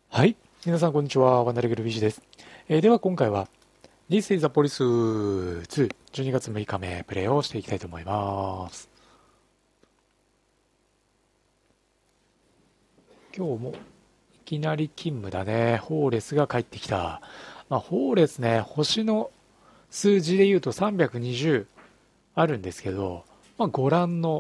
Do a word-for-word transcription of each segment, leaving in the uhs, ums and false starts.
はい。皆さん、こんにちは。ワンダレグルビージです。えーでは、今回は、This is the Police ツー、じゅうにがつむいかめ、プレイをしていきたいと思います。今日も、いきなり勤務だね。ホーレスが帰ってきた。まあ、ホーレスね、星の数字で言うとさんびゃくにじゅうあるんですけど、まあ、ご覧の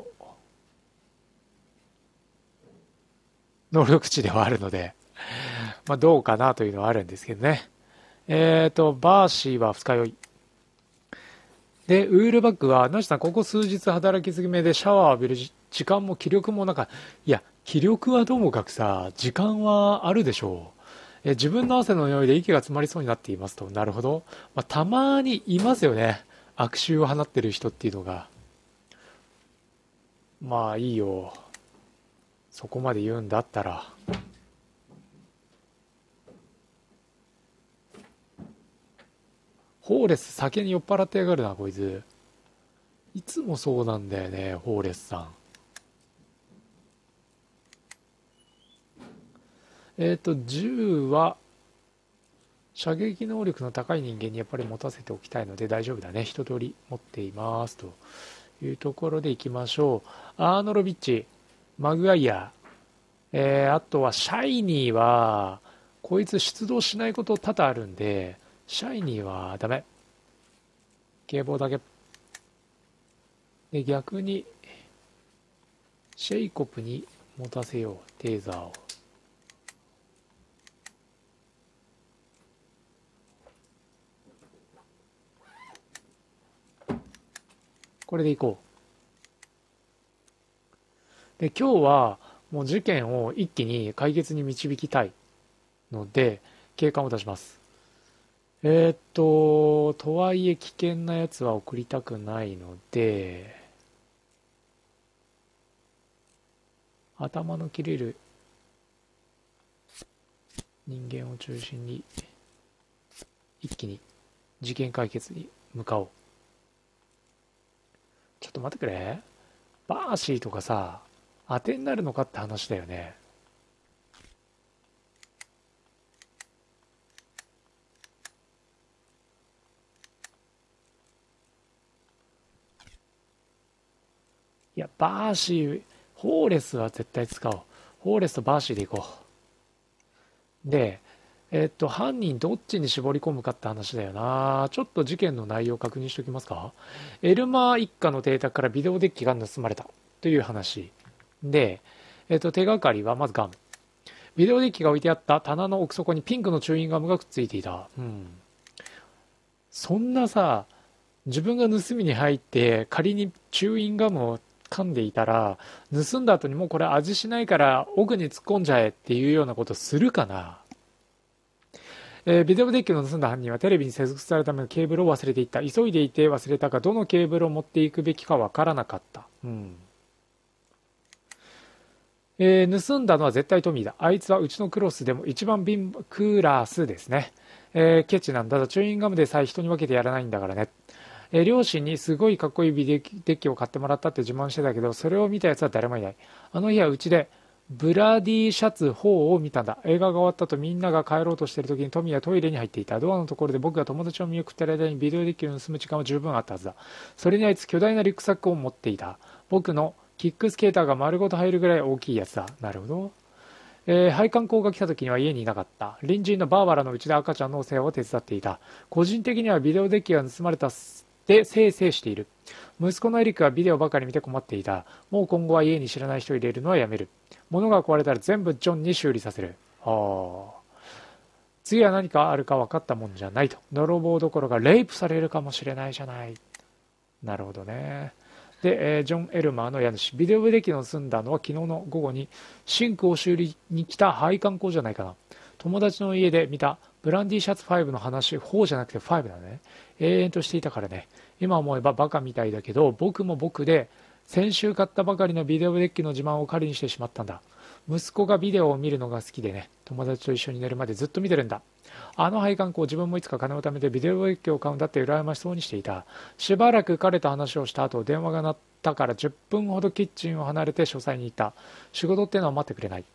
能力値ではあるので、まあ、どうかなというのはあるんですけどね。えーと、バーシーは二日酔い。で、ウールバッグは、ナシさん、ここ数日働きすぎめでシャワー浴びるじ時間も気力もなんか、いや、気力はともかくさ、時間はあるでしょう。え、自分の汗の匂いで息が詰まりそうになっていますと。なるほど。まあ、たまにいますよね。悪臭を放ってる人っていうのが。まあいいよ。そこまで言うんだったら。ホーレス酒に酔っ払ってやがるな、こいつ。いつもそうなんだよね、ホーレスさん。えっ、と、銃は、射撃能力の高い人間にやっぱり持たせておきたいので大丈夫だね。一通り持っていますというところでいきましょう。アーノロビッチ、マグワイア、えー、あとはシャイニーは、こいつ出動しないこと多々あるんで、シャイニーはダメ。警棒だけ。で、逆に、シェイコプに持たせよう。テーザーを。これでいこう。で、今日はもう事件を一気に解決に導きたいので、警官を出します。えーっと、とはいえ危険なやつは送りたくないので、頭の切れる人間を中心に一気に事件解決に向かおう。ちょっと待ってくれ。バーシーとかさ、当てになるのかって話だよね。いや、バーシー、ホーレスは絶対使おう。ホーレスとバーシーでいこう。で、えっと、犯人どっちに絞り込むかって話だよな。ちょっと事件の内容を確認しておきますか。エルマー一家の邸宅からビデオデッキが盗まれたという話。で、えっと、手がかりはまずガム。ビデオデッキが置いてあった棚の奥底にピンクのチューインガムがくっついていた。うん。そんなさ、自分が盗みに入って仮にチューインガムを噛んでいたら、盗んだ後にもうこれ味しないから奥に突っ込んじゃえっていうようなことするかな。えービデオデッキを盗んだ犯人はテレビに接続されるためのケーブルを忘れていった。急いでいて忘れたが、どのケーブルを持っていくべきかわからなかった。うん。えー盗んだのは絶対トミーだ。あいつはうちのクロスでも一番ビンクラスですね。えーケチなんだ。チューインガムでさえ人に分けてやらないんだからね。えー両親にすごいかっこいいビデオデッキを買ってもらったって自慢してたけど、それを見たやつは誰もいない。あの日はうちでブラディシャツよんを見たんだ。映画が終わった後みんなが帰ろうとしている時にトミーはトイレに入っていた。ドアのところで僕が友達を見送っている間にビデオデッキを盗む時間は十分あったはずだ。それにあいつ巨大なリュックサックを持っていた。僕のキックスケーターが丸ごと入るぐらい大きいやつだ。なるほど。えー配管工が来た時には家にいなかった。隣人のバーバラのうちで赤ちゃんのお世話を手伝っていた。個人的にはビデオデッキが盗まれたでせいせいしている。息子のエリックはビデオばかり見て困っていた。もう今後は家に知らない人を入れるのはやめる。物が壊れたら全部ジョンに修理させる。はあ。次は何かあるか分かったもんじゃないと。泥棒どころかレイプされるかもしれないじゃない。なるほどね。で、えージョン・エルマーの家主。ビデオデッキの盗んだのは昨日の午後にシンクを修理に来た配管工じゃないかな。友達の家で見たブランディシャツごの話、よんじゃなくてごだね。永遠としていたからね。今思えばバカみたいだけど、僕も僕で先週買ったばかりのビデオデッキの自慢を狩りにしてしまったんだ。息子がビデオを見るのが好きでね、友達と一緒に寝るまでずっと見てるんだ。あの配管工、自分もいつか金を貯めてビデオデッキを買うんだって羨ましそうにしていた。しばらく彼と話をした後、電話が鳴ったからじゅっぷんほどキッチンを離れて書斎に行った。仕事ってのは待ってくれない。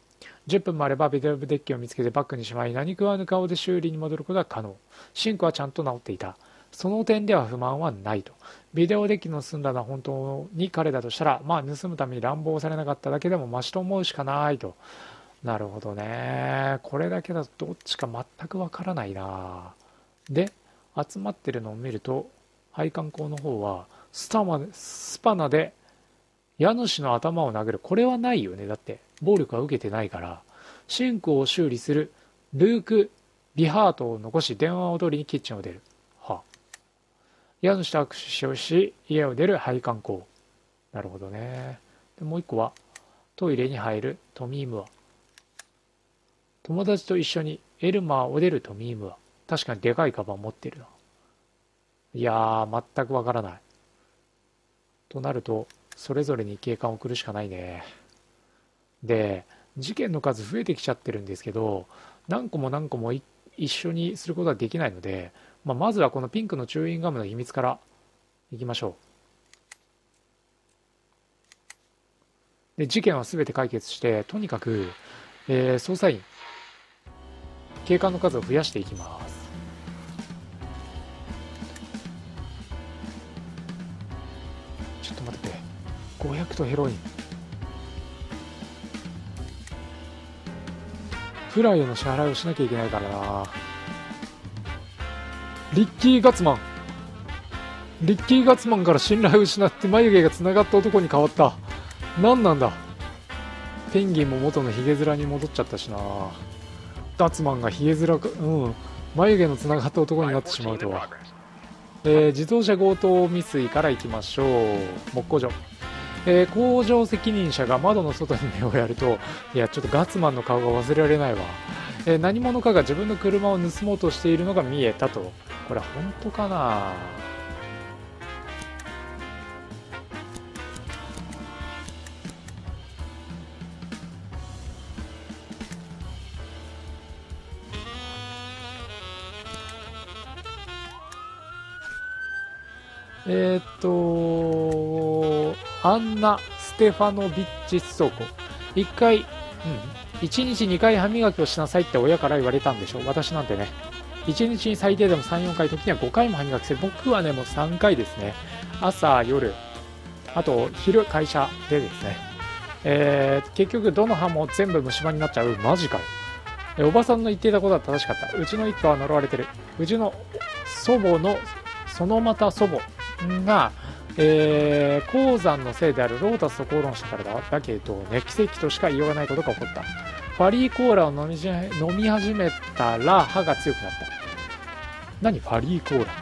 じゅっぷんもあればビデオデッキを見つけてバッグにしまい、何食わぬ顔で修理に戻ることが可能。シンクはちゃんと治っていた。その点では不満はないと。ビデオデッキの盗んだのは本当に彼だとしたら、まあ盗むために乱暴されなかっただけでもマシと思うしかないと。なるほどね。これだけだとどっちか全くわからないな。で、集まってるのを見ると、配管工の方はスタマスパナで家主の頭を殴る。これはないよね。だって暴力は受けてないから。シンクを修理するルーク・ビハートを残し電話を取りにキッチンを出る。はあ、家主と握手をし家を出る配管工。なるほどね。でもう一個はトイレに入るトミー・ムア。友達と一緒にエルマーを出るトミー・ムア。確かにでかいカバン持ってるな。いやー、全くわからない。となると、それぞれに警官を送るしかないね。で、事件の数増えてきちゃってるんですけど、何個も何個も一緒にすることはできないので、まあ、まずはこのピンクのチューインガムの秘密からいきましょう。で、事件は全て解決して、とにかく、えー、捜査員、警官の数を増やしていきます。ちょっと待って、ごひゃくとヘロイン。フライへの支払いをしなきゃいけないからな。リッキー・ガッツマン。リッキー・ガッツマンから信頼を失って眉毛がつながった男に変わった。何なんだ。ペンギンも元のヒゲ面に戻っちゃったしな。ガッツマンがヒゲ面か、うん、眉毛のつながった男になってしまうとは。えー、自動車強盗未遂からいきましょう。木工所。えー、工場責任者が窓の外に目をやると、いやちょっとガッツマンの顔が忘れられないわ。えー、何者かが自分の車を盗もうとしているのが見えたと。これは本当かな。えー、っとアンナ・ステファノビッチ倉庫。いっかい、うん、いちにちにかい歯磨きをしなさいって親から言われたんでしょう。私なんてね、いちにちに最低でもさん、よんかい、時にはごかいも歯磨きする。僕はね、もうさんかいですね。朝、夜、あと昼、会社でですね。えー、結局、どの歯も全部虫歯になっちゃう。マジかよ。えおばさんの言っていたことは正しかった。うちの一家は呪われてる。うちの祖母の、そのまた祖母が、えー、鉱山のせいであるロータスと口論したからだ。だけどね、奇跡としか言いようがないことが起こった。ファリーコーラを飲みじ飲み始めたら歯が強くなった。何ファリーコーラって。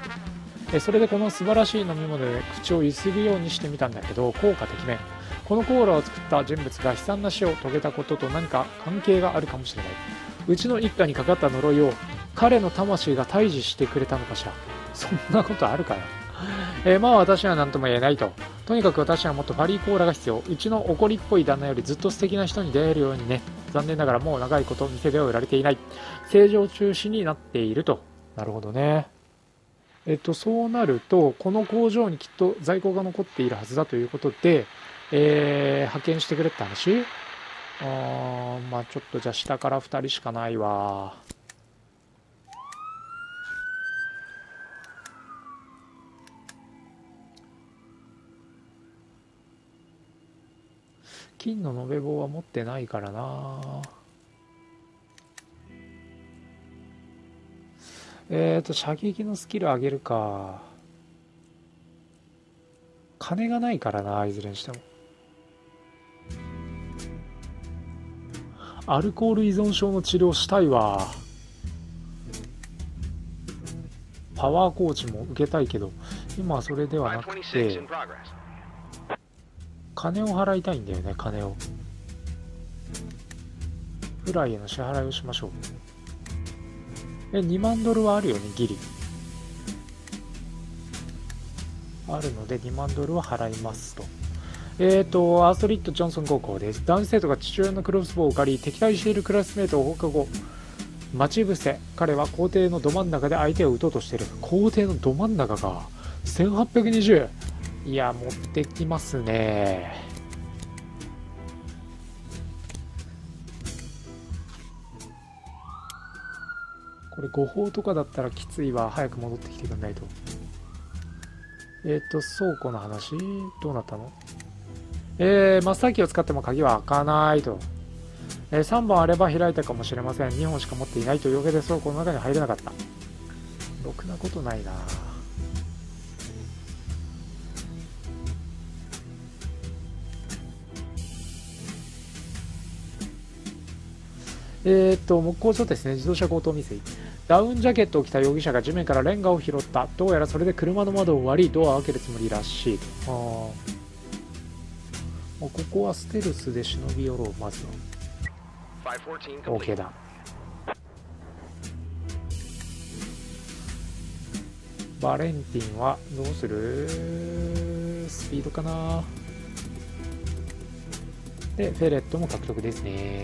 えそれでこの素晴らしい飲み物で口をゆすぐようにしてみたんだけど、効果てきめん。このコーラを作った人物が悲惨な死を遂げたことと何か関係があるかもしれない。うちの一家にかかった呪いを彼の魂が退治してくれたのかしら。そんなことあるかな。えー、まあ私は何とも言えないと。とにかく私はもっとファリーコーラが必要。うちの怒りっぽい旦那よりずっと素敵な人に出会えるようにね。残念ながらもう長いこと店では売られていない。正常中止になっていると。なるほどね。えっとそうなるとこの工場にきっと在庫が残っているはずだということで、えー、派遣してくれって話。あーまあちょっとじゃあ下からふたりしかないわ。金の延べ棒は持ってないからな。えっと射撃のスキル上げるか。金がないからな、いずれにしても。アルコール依存症の治療したいわ。パワーコーチも受けたいけど、今はそれではなくて金を払いたいんだよね。金をフライへの支払いをしましょう。えにまんドルはあるよね。ギリあるのでにまんドルは払いますと。えーとアーストリッド・ジョンソン高校です。男子生徒が父親のクロスボウを借り敵対しているクラスメートを放課後待ち伏せ。彼は校庭のど真ん中で相手を撃とうとしている。校庭のど真ん中か。せんはっぴゃくにじゅう。いや持ってきますね。 これ誤報とかだったらきついわ。早く戻ってきてくんないと。えっと倉庫の話どうなったの？えー、マスターキーを使っても鍵は開かないと。えー、さんぼんあれば開いたかもしれません。にほんしか持っていないというわけで倉庫の中に入れなかった。ろくなことないな。えー、っと木工所ですね。自動車強盗未遂。ダウンジャケットを着た容疑者が地面からレンガを拾った。どうやらそれで車の窓を割りドアを開けるつもりらしい。あー、ここはステルスで忍び寄ろう。まずは OK だ。バレンティンはどうする？スピードかな。でフェレットも獲得ですね。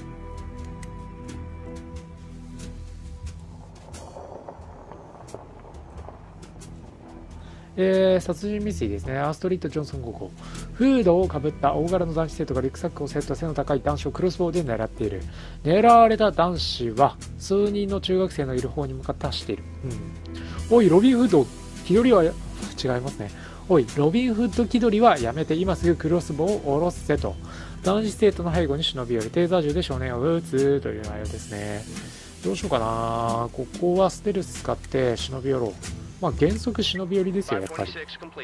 えー、殺人未遂ですね。アストリッド・ジョンソン高校。フードをかぶった大柄の男子生徒がリュックサックを背負った背の高い男子をクロスボウで狙っている。狙われた男子は数人の中学生のいる方に向かって走っている。うん、おいロビンフッド気取りは違いますね。おいロビンフッド気取りはやめて今すぐクロスボウを下ろせと。男子生徒の背後に忍び寄りテーザー銃で少年を撃つという内容ですね。どうしようかな。ここはステルス使って忍び寄ろう。まあ原則忍び寄りですよやっぱり。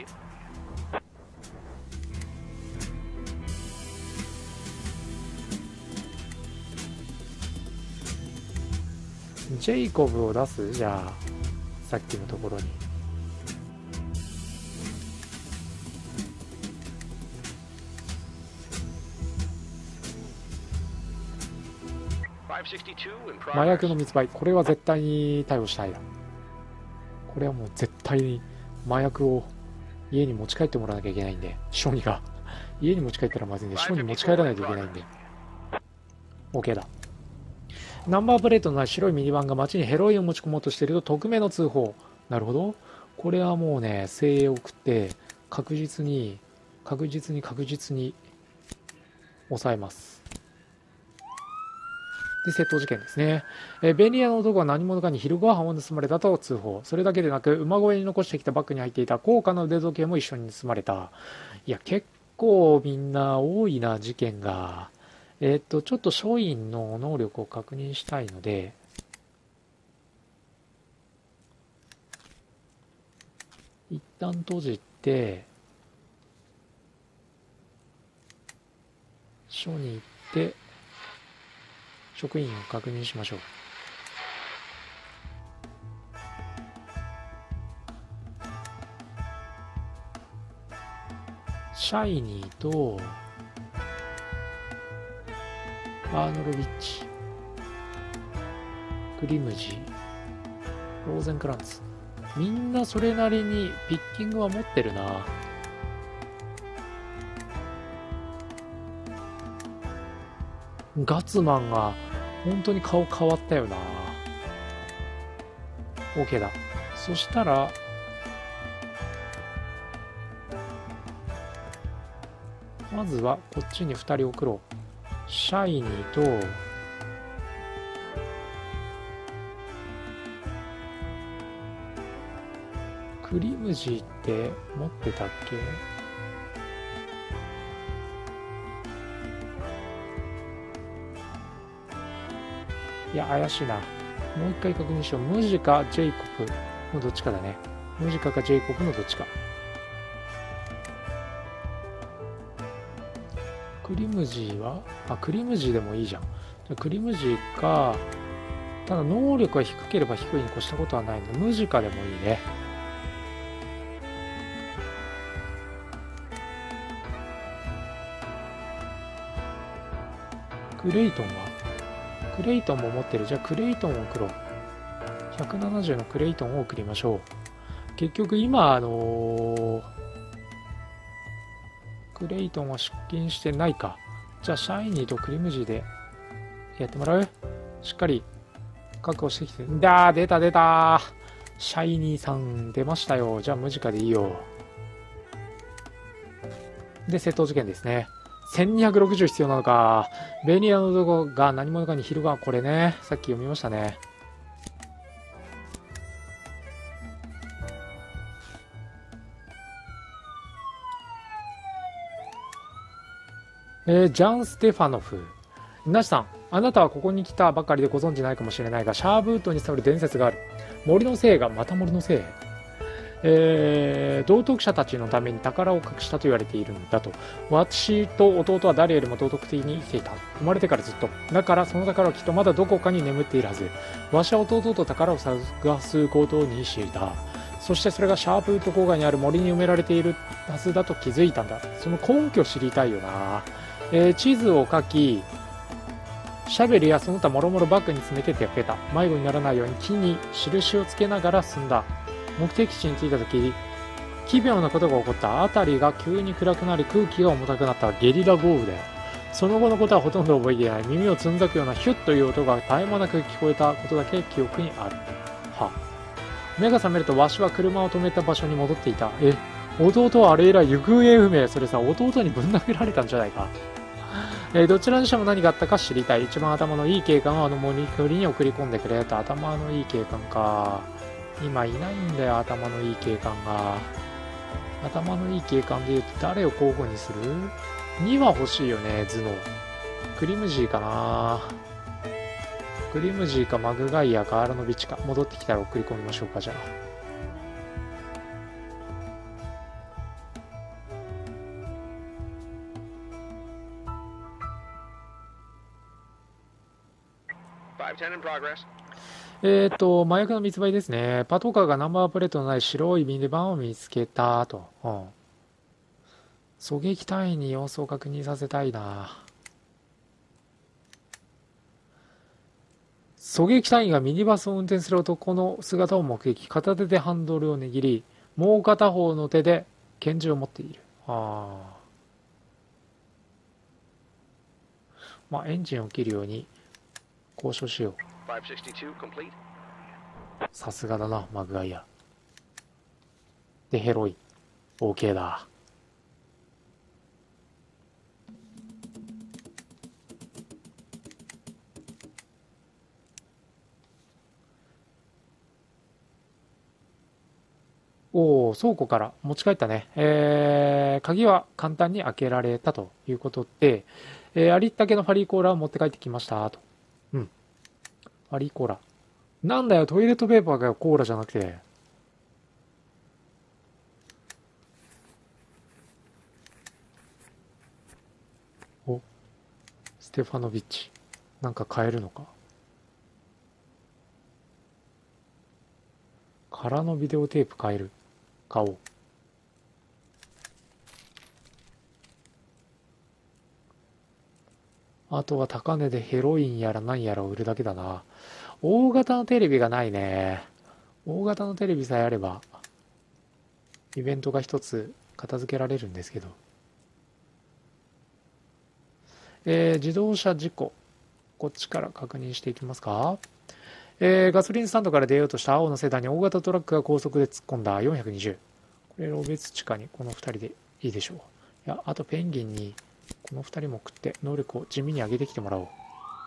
ジェイコブを出す。じゃあさっきのところに麻薬の密売。これは絶対に逮捕したいな。これはもう絶対に麻薬を家に持ち帰ってもらわなきゃいけないんで、小児が家に持ち帰ったらまずいんで、小児持ち帰らないといけないんで OK だ。ナンバープレートのない白いミニバンが街にヘロインを持ち込もうとしていると匿名の通報。なるほど。これはもうね精鋭を送って確実に確実に確実に抑えます。で窃盗事件ですね。えー、便利屋の男は何者かに昼ご飯を盗まれたと通報。それだけでなく馬小屋に残してきたバッグに入っていた高価な腕時計も一緒に盗まれた。いや結構みんな多いな事件が。えっとちょっと署員の能力を確認したいので一旦閉じて署に行って職員を確認しましょう。シャイニーとアーノルビッチ、グリムジー、ローゼンクランツ、みんなそれなりにピッキングは持ってるな。ガツマンが本当に顔変わったよな。 OK だ。そしたらまずはこっちにふたり送ろう。シャイニーとクリムジーって持ってたっけ？いや怪しいな。もう一回確認しよう。ムジかジェイコブのどっちかだね。ムジカかジェイコブのどっちか。クリムジーはあクリムジーでもいいじゃん。クリムジーか。ただ能力が低ければ低いに越したことはないのでムジカでもいいね。クレイトンはクレイトンも持ってる。じゃあクレイトンを送ろう。ひゃくななじゅうのクレイトンを送りましょう。結局今あのークレイトンは出勤してないか。じゃあシャイニーとクリムジーでやってもらう。しっかり確保してきて。だー出た出た。シャイニーさん出ましたよ。じゃあムジカでいいよ。で窃盗事件ですね。せんにひゃくろくじゅう必要なのか。ベニヤの男が何者かに昼がこれねさっき読みましたね。 えージャン・ステファノフ。ナシさん、あなたはここに来たばかりでご存知ないかもしれないが、シャーブートに伝わる伝説がある。森の精が、また森の精。えー道徳者たちのために宝を隠したと言われているんだと。私と弟は誰よりも道徳的に生きていた。生まれてからずっと。だからその宝はきっとまだどこかに眠っているはず。わしは弟と宝を探すことにしていた。そしてそれがシャープウッド郊外にある森に埋められているはずだと気づいたんだ。その根拠知りたいよな。えー地図を書き、シャベルやその他諸々バッグに詰めて手をけた。迷子にならないように木に印をつけながら進んだ。目的地に着いた時、奇妙なことが起こった。辺りが急に暗くなり空気が重たくなった。ゲリラ豪雨だよ。その後のことはほとんど覚えていない。耳をつんざくようなヒュッという音が絶え間なく聞こえたことだけ記憶にある。は目が覚めるとわしは車を止めた場所に戻っていた。え、弟はあれ以来行方不明。それさ、弟にぶん殴られたんじゃないか。えーどちらにしても何があったか知りたい。一番頭のいい警官をあの森に送り込んでくれと。頭のいい警官か。今いないんだよ、頭のいい警官が。頭のいい警官で言うと誰を候補にする？ に は欲しいよね、頭脳。クリムジーかな。クリムジーかマグガイアかアラノビチか。戻ってきたら送り込みましょうか、じゃあ。えっと、麻薬の密売ですね。パトカーがナンバープレートのない白いミニバンを見つけたと。うん。狙撃隊員に様子を確認させたいな。狙撃隊員がミニバスを運転する男の姿を目撃。片手でハンドルを握り、もう片方の手で拳銃を持っている。ああ。まあ、エンジンを切るように交渉しよう。さすがだな、マグガイア。で、ヘロイン。OK だ。おお、倉庫から持ち帰ったね。えー、鍵は簡単に開けられたということで、えー、ありったけのファリーコーラを持って帰ってきましたと。うん。ファリーコーラ。なんだよ、トイレットペーパーがよ、コーラじゃなくて。お、ステファノビッチ。なんか買えるのか。空のビデオテープ買える。買おう。あとは高値でヘロインやら何やらを売るだけだな。大型のテレビがないね。大型のテレビさえあれば、イベントが一つ片付けられるんですけど。えー、自動車事故。こっちから確認していきますか。えー、ガソリンスタンドから出ようとした青のセダンに大型トラックが高速で突っ込んだ。よんひゃくにじゅう。これ、ロベツ地下にこのふたりでいいでしょう。いや、あとペンギンにこのふたりも送って能力を地味に上げてきてもらおう。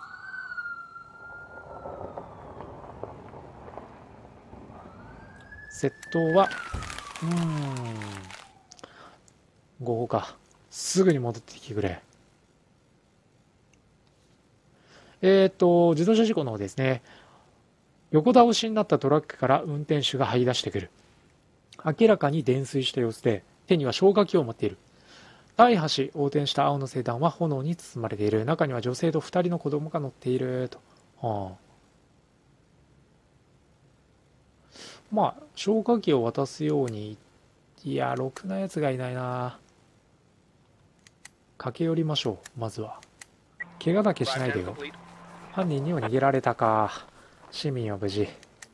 窃盗は、うーん、ごほか。すぐに戻ってきてくれ。えっと、自動車事故の方ですね。横倒しになったトラックから運転手が這い出してくる。明らかに泥酔した様子で、手には消火器を持っている。大橋横転した青のセダンは炎に包まれている。中には女性とふたりの子供が乗っていると。はあ、まあ、消火器を渡すように、いや、ろくなやつがいないな。駆け寄りましょう、まずは。怪我だけしないでよ。犯人には逃げられたか。市民は無事。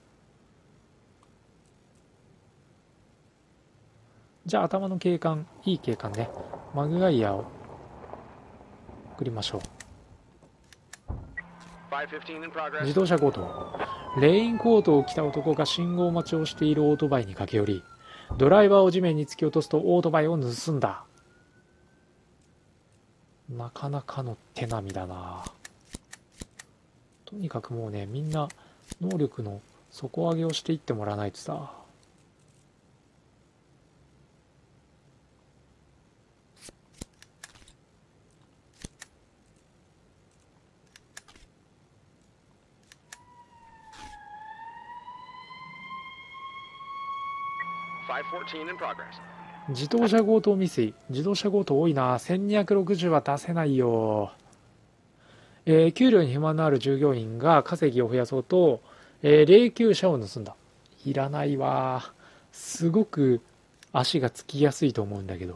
じゃあ頭の警官、いい警官ね。マグガイアを送りましょう。自動車強盗。レインコートを着た男が信号待ちをしているオートバイに駆け寄り、ドライバーを地面に突き落とすとオートバイを盗んだ。なかなかの手並みだな。とにかくもうね、みんな能力の底上げをしていってもらわないとさ。 自動車強盗未遂。自動車強盗多いな。せんにひゃくろくじゅうは出せないよ。えー給料に不満のある従業員が稼ぎを増やそうと、えー霊柩車を盗んだ。いらないわ。すごく足がつきやすいと思うんだけど。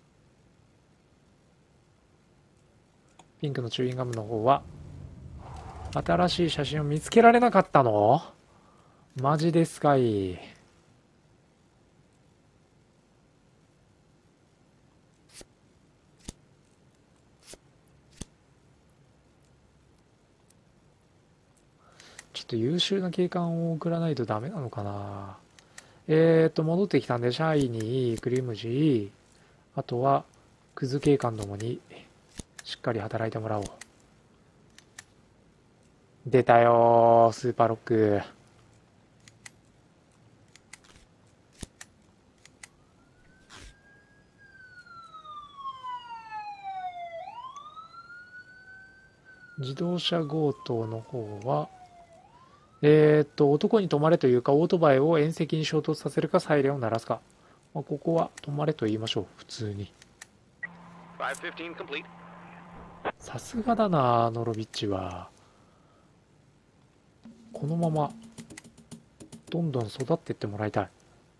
ピンクのチューインガムの方は、新しい写真を見つけられなかったの？マジですかい。ちょっと優秀な警官を送らないとダメなのかな。えーっと、戻ってきたんで、シャイニー、クリムジー、あとは、クズ警官どもに、しっかり働いてもらおう。出たよー、スーパーロック。自動車強盗の方は、えーっと、男に止まれというか、オートバイを縁石に衝突させるか、サイレンを鳴らすか。まあ、ここは止まれと言いましょう、普通に。さすがだな、ノロビッチは。このまま、どんどん育っていってもらいたい。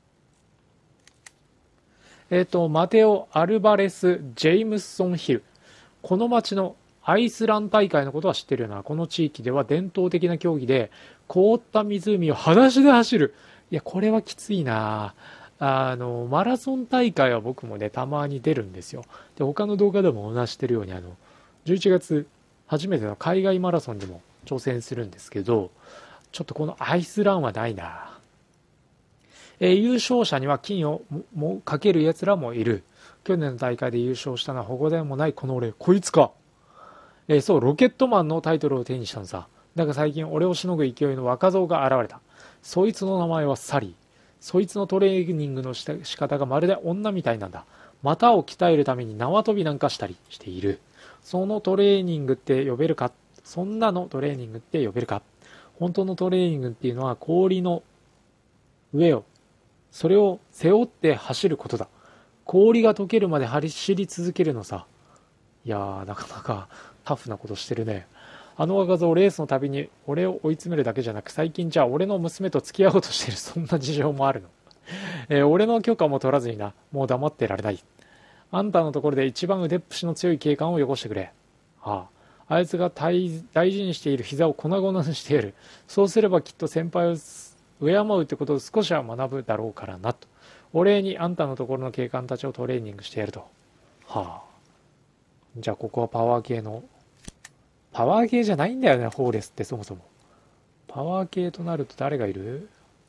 えっと、マテオ・アルバレス・ジェイムスソン・ヒル。この町のアイスラン大会のことは知ってるよな。この地域では伝統的な競技で、凍った湖を裸足で走る。いや、これはきついな。あの、マラソン大会は僕もね、たまに出るんですよ。で、他の動画でもお話してるように、あの、じゅういちがつ、初めての海外マラソンでも挑戦するんですけど、ちょっとこのアイスランはないな。えー優勝者には金をももかける奴らもいる。去年の大会で優勝したのは保護でもないこの俺、こいつか。えーそう、ロケットマンのタイトルを手にしたのさ。だが最近俺をしのぐ勢いの若造が現れた。そいつの名前はサリー。そいつのトレーニングのした仕方がまるで女みたいなんだ。股を鍛えるために縄跳びなんかしたりしている。そのトレーニングって呼べるか？そんなのトレーニングって呼べるか？本当のトレーニングっていうのは氷の上をそれを背負って走ることだ。氷が溶けるまで走り続けるのさ。いやー、なかなかタフなことしてるね。あの画像、レースのたびに俺を追い詰めるだけじゃなく、最近じゃあ俺の娘と付き合おうとしてる、そんな事情もあるの。えー俺の許可も取らずにな、もう黙ってられない。あんたのところで一番腕っぷしの強い警官をよこしてくれ。はあ、あいつが大大事にしている膝を粉々にしてやる。そうすればきっと先輩を敬うってことを少しは学ぶだろうからなと。お礼にあんたのところの警官たちをトレーニングしてやると。はあ。じゃあここはパワー系の。パワー系じゃないんだよね、ホーレスってそもそも。パワー系となると誰がいる？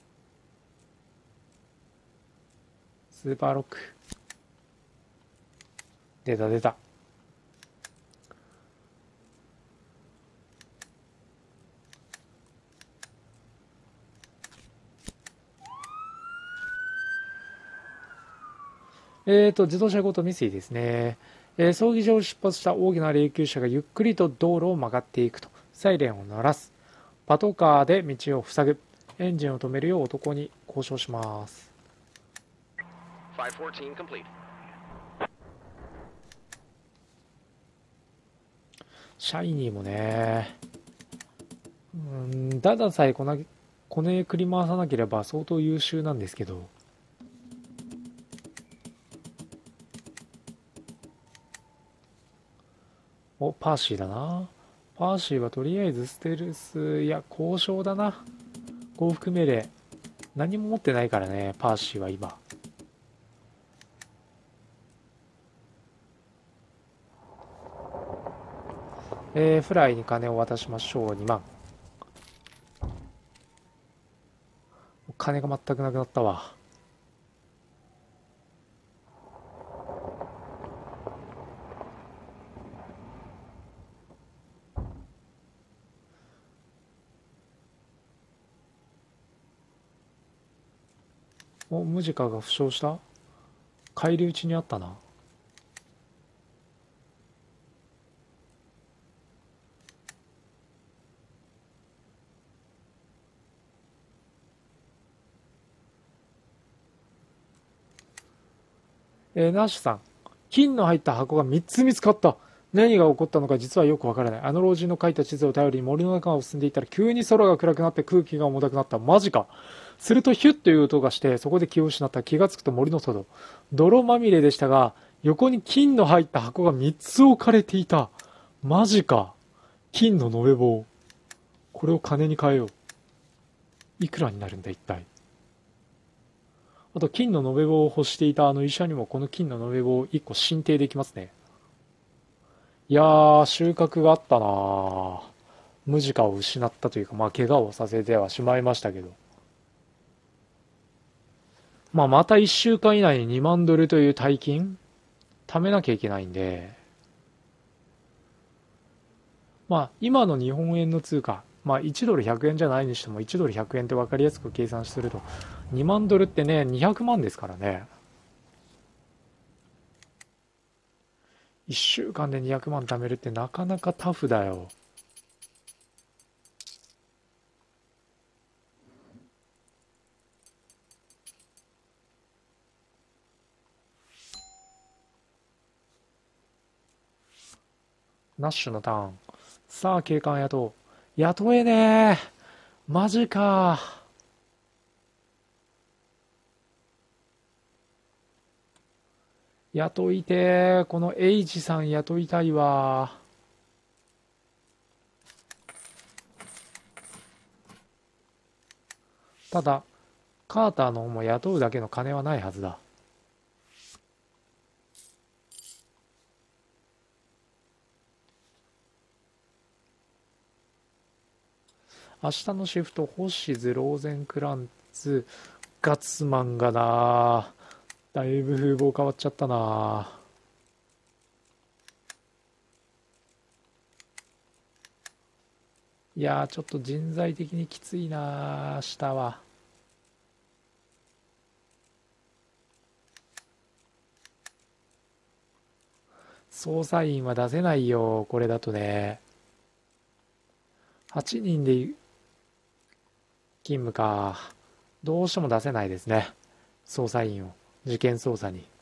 スーパーロック。出た出た。えーと、自動車ごと未遂ですね。えー葬儀場を出発した大きな霊柩車がゆっくりと道路を曲がっていくと、サイレンを鳴らす。パトカーで道を塞ぐ。エンジンを止めるよう男に交渉します。シャイニーもね、うん、たださえこな、こねくり回さなければ相当優秀なんですけど、お、パーシーだな。パーシーはとりあえずステルス、いや、交渉だな。降伏命令。何も持ってないからね、パーシーは今。えー、フライに金を渡しましょう、にまん。金が全くなくなったわ。お、ムジカが負傷した？返り討ちにあったな。 えーナッシュさん、金の入った箱がみっつ見つかった。何が起こったのか実はよくわからない。あの老人の描いた地図を頼りに森の中を進んでいったら急に空が暗くなって空気が重たくなった。マジか。するとヒュッという音がして、そこで気を失った。気がつくと森の外。泥まみれでしたが、横に金の入った箱がみっつ置かれていた。マジか。金の延べ棒。これを金に変えよう。いくらになるんだ一体。あと金の延べ棒を欲していたあの医者にもこの金の延べ棒をいっこ進呈できますね。いやー、収穫があったなー。ムジカを失ったというか、まあ怪我をさせてはしまいましたけど。まあまたいっしゅうかん以内ににまんドルという大金貯めなきゃいけないんで、まあ今の日本円の通貨、まあいちドルひゃくえんじゃないにしてもいちドルひゃくえんって分かりやすく計算するとにまんドルってね、にひゃくまんですからね。いっしゅうかんでにひゃくまん貯めるってなかなかタフだよ。ナッシュのターン。さあ、警官雇う。雇えねえ。マジか。雇いてー。このエイジさん雇いたいわ。ただ、カーターの方も雇うだけの金はないはずだ。明日のシフト、ホッシズ、ローゼンクランツ、ガッツマンがな、だいぶ風貌変わっちゃったな。いやー、ちょっと人材的にきついな、明日は。捜査員は出せないよ、これだとね。はちにんで勤務か。どうしても出せないですね。捜査員を。事件捜査に。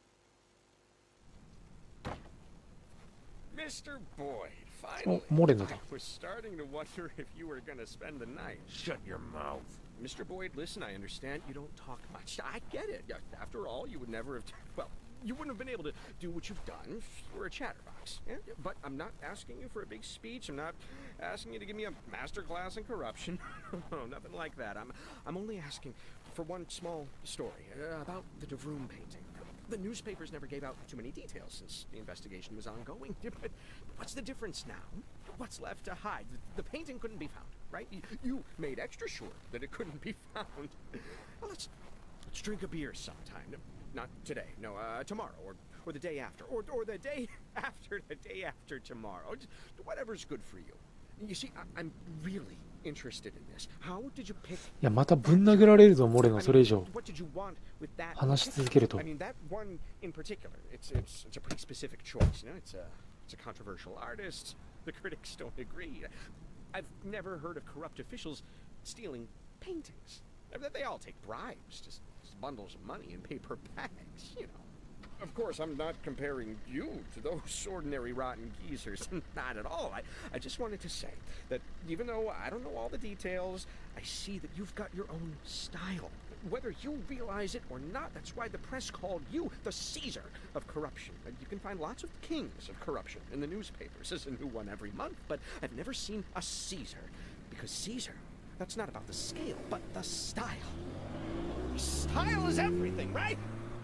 Mister Boyd, お、 finally. モレノ I だ。 was starting to wonder if you were going to spend the night. Shut your mouth. Mister Boyd, listen, I understand you don't talk much. I get it. Yeah, after all, you would never have. Well, you wouldn't have been able to do what you've done if you were a chatterbox. Yeah? But I'm not asking you for a big speech. I'm not asking you to give me a master class in corruption. No, nothing like that. I'm, I'm only asking for one small story uh, about the DeVroom painting. The newspapers never gave out too many details since the investigation was ongoing. But what's the difference now? What's left to hide? The, the painting couldn't be found, right? You, you made extra sure that it couldn't be found. Well, let's let's drink a beer sometime. No, not today. No, uh, tomorrow or or the day after, or or the day after the day after tomorrow. Just whatever's good for you. You see, I, I'm really interested in this. How did you pick? いや、またぶん殴られるぞ、モレノ、 I それ以 mean, 上。 what did you want with that? 話し続けると。 I mean, that one in particular. It's it's it's a pretty specific choice. You know, it's a it's a controversial artist. The critics don't agree. I've never heard of corrupt officials stealing paintings. They all take bribes, just, just bundles of money in paper bags. You know. Of course, I'm not comparing you to those ordinary rotten geezers. Not at all. I, I just wanted to say that even though I don't know all the details, I see that you've got your own style. Whether you realize it or not, that's why the press called you the Caesar of corruption. You can find lots of kings of corruption in the newspapers. There's a new one every month, but I've never seen a Caesar. Because Caesar, that's not about the scale, but the style. Style is everything, right?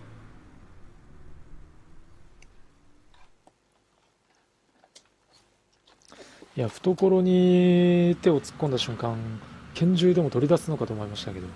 いや、懐に手を突っ込んだ瞬間、拳銃でも取り出すのかと思いましたけど。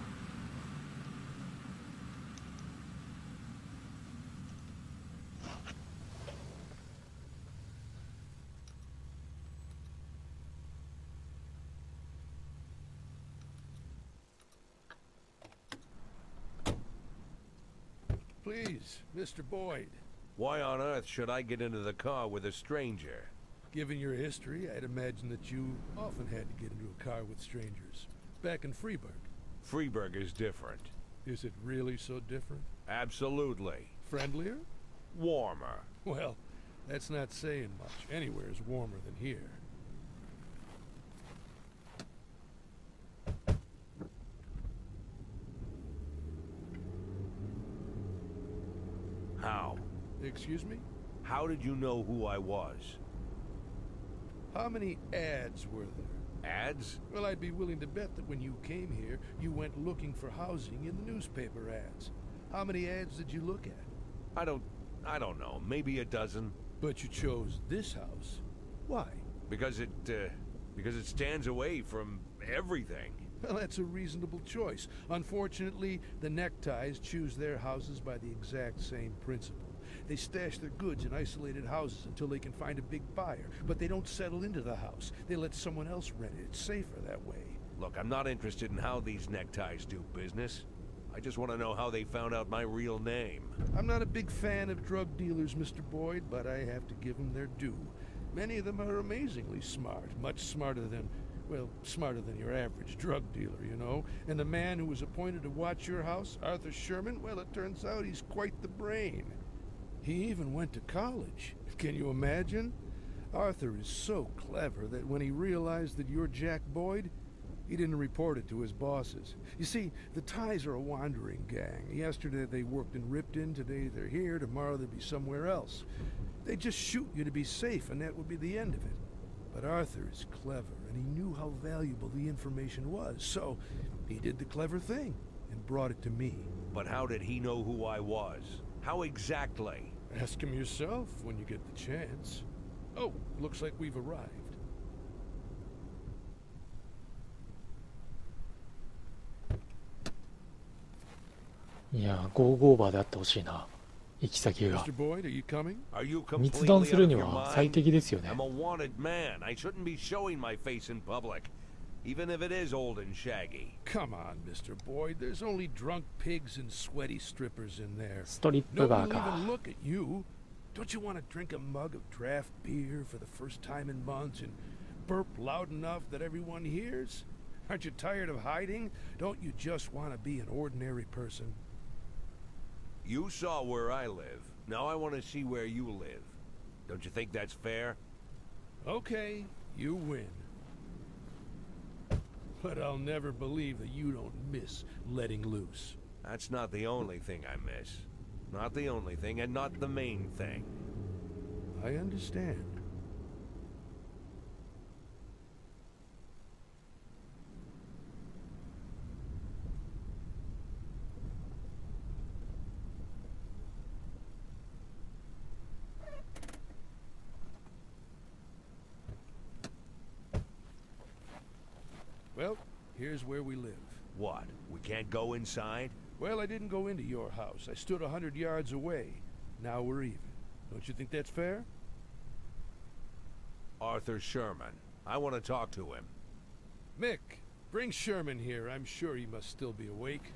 Please, Mister Boyd. Why on earth should I get into the car with a stranger? Given your history, I'd imagine that you often had to get into a car with strangers. Back in Freeburg. Freeburg is different. Is it really so different? Absolutely. Friendlier? Warmer. Well, that's not saying much. Anywhere's warmer than here. How? Excuse me? How did you know who I was? How many ads were there? Ads? Well, I'd be willing to bet that when you came here, you went looking for housing in the newspaper ads. How many ads did you look at? I don't... I don't know. Maybe a dozen. But you chose this house. Why? Because it, uh... because it stands away from everything. Well, that's a reasonable choice. Unfortunately, the neckties choose their houses by the exact same principle. They stash their goods in isolated houses until they can find a big buyer, but they don't settle into the house. They let someone else rent it. It's safer that way. Look, I'm not interested in how these neckties do business. I just want to know how they found out my real name. I'm not a big fan of drug dealers, Mister Boyd, but I have to give them their due. Many of them are amazingly smart, much smarter than, well, smarter than your average drug dealer, you know. And the man who was appointed to watch your house, Arthur Sherman, well, it turns out he's quite the brain. He even went to college. Can you imagine? Arthur is so clever that when he realized that you're Jack Boyd, he didn't report it to his bosses. You see, the Ties are a wandering gang. Yesterday they worked in Ripton, today they're here, tomorrow they'll be somewhere else. They just shoot you to be safe, and that would be the end of it. But Arthur is clever, and he knew how valuable the information was, so he did the clever thing and brought it to me. But how did he know who I was? How exactly? Ask him yourself when you get the chance. Oh, looks like we've arrived. いや、ゴーゴーオーバーであってほしいな。行き先が。 Mister Boyd, are you coming? Are you 密談 completely する out に of your は最 mind? 適ですよね。 I'm a wanted man. I shouldn't be showing my face in public, even if it is old and shaggy. Come on, Mister Boyd. There's only drunk pigs and sweaty strippers in there. ストリップ Nobody バー will か。 even look at you. Don't you want to drink a mug of draft beer for the first time in months and burp loud enough that everyone hears? Aren't you tired of hiding? Don't you just want to be an ordinary person? You saw where I live. Now I want to see where you live. Don't you think that's fair? Okay, you win. But I'll never believe that you don't miss letting loose. That's not the only thing I miss. Not the only thing, and not the main thing. I understand. Well, here's where we live. What? We can't go inside? Well, I didn't go into your house. I stood a hundred yards away. Now we're even. Don't you think that's fair? Arthur Sherman. I want to talk to him. Mick, bring Sherman here. I'm sure he must still be awake.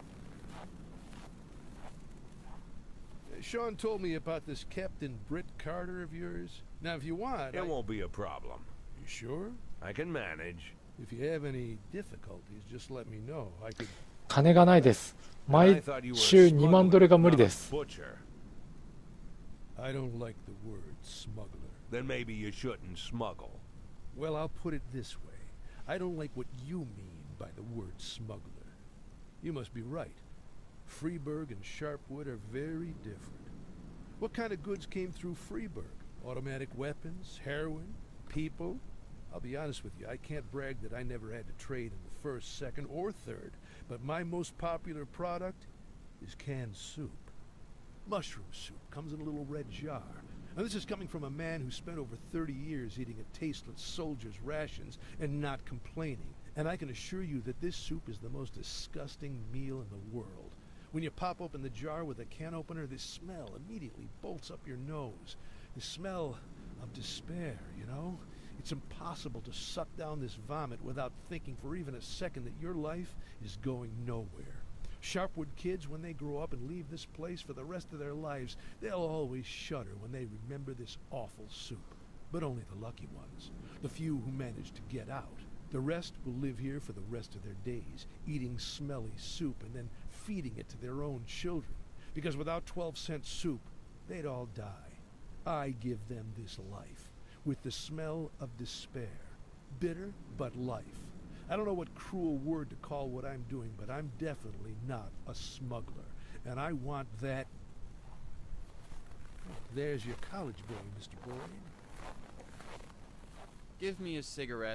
Uh, Sean told me about this Captain Britt Carter of yours. Now, if you want, It I... won't be a problem. You sure? I can manage. If you have any difficulties, just let me know. I could... 金がないです。 I 毎 thought you were 週 a にまんドルが無理 smuggler, で not a す。 butcher. I don't like the word smuggler. Then maybe you shouldn't smuggle. Well, I'll put it this way. I don't like what you mean by the word smuggler. You must be right. Freeburg and Sharpwood are very different. What kind of goods came through Freeburg? Automatic weapons, heroin, people? I'll be honest with you, I can't brag that I never had to trade in the first, second, or third, but my most popular product is canned soup. Mushroom soup comes in a little red jar. Now this is coming from a man who spent over thirty years eating a tasteless soldier's rations and not complaining. And I can assure you that this soup is the most disgusting meal in the world. When you pop open the jar with a can opener, this smell immediately bolts up your nose. The smell of despair, you know? It's impossible to suck down this vomit without thinking for even a second that your life is going nowhere. Sharpwood kids, when they grow up and leave this place for the rest of their lives, they'll always shudder when they remember this awful soup. But only the lucky ones, the few who manage to get out. The rest will live here for the rest of their days, eating smelly soup and then feeding it to their own children. Because without twelve cent soup, they'd all die. I give them this life, with the smell of despair. Bitter, but life. I don't know what cruel word to call what I'm doing, but I'm definitely not a smuggler. And I want that... There's your college boy, Mister Boyd. Give me a cigarette.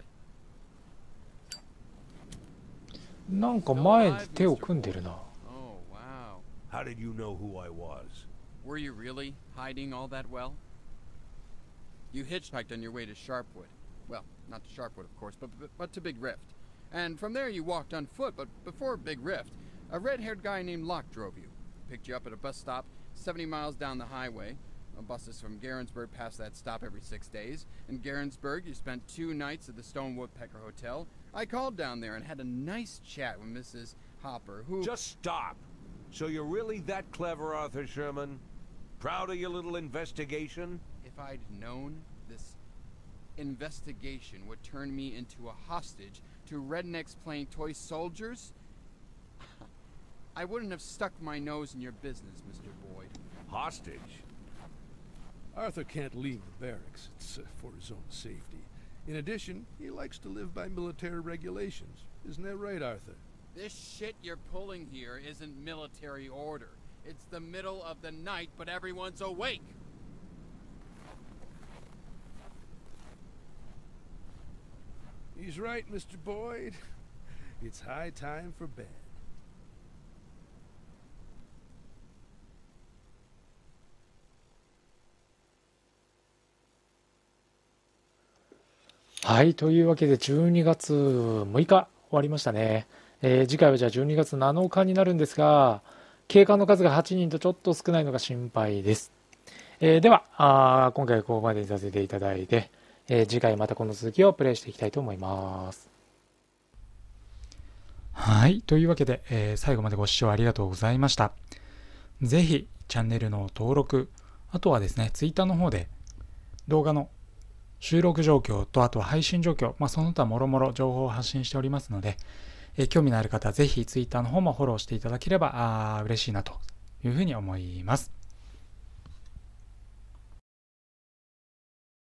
なんか前で手を組んでるな。 Oh, wow. How did you know who I was? Were you really hiding all that well? You hitchhiked on your way to Sharpwood. Well, not to Sharpwood, of course, but, but, but to Big Rift. And from there you walked on foot, but before Big Rift, a red-haired guy named Locke drove you. Picked you up at a bus stop seventy miles down the highway. Buses from Garensburg pass that stop every six days. In Garensburg, you spent two nights at the Stone Woodpecker Hotel. I called down there and had a nice chat with Missus Hopper, who... Just stop! So you're really that clever, Arthur Sherman? Proud of your little investigation? If I'd known this investigation would turn me into a hostage to rednecks playing toy soldiers, I wouldn't have stuck my nose in your business, Mister Boyd. Hostage? Arthur can't leave the barracks. It's uh, for his own safety. In addition, he likes to live by military regulations. Isn't that right, Arthur? This shit you're pulling here isn't military order. It's the middle of the night, but everyone's awake. He's right, Mister Boyd. It's high time for bed. はい、というわけでじゅうにがつむいか終わりましたね。えー次回はじゃあじゅうにがつなのかになるんですが、警官の数がはちにんとちょっと少ないのが心配です。えーではあー、今回はここまでにさせていただいて、えー次回またこの続きをプレイしていきたいと思います。はい、というわけで、えー最後までご視聴ありがとうございました。ぜひチャンネルの登録、あとはですね、ツイッターの方で動画の収録状況と、あとは配信状況、まあ、その他もろもろ情報を発信しておりますので、えー興味のある方はぜひツイッターの方もフォローしていただければあー嬉しいなというふうに思います。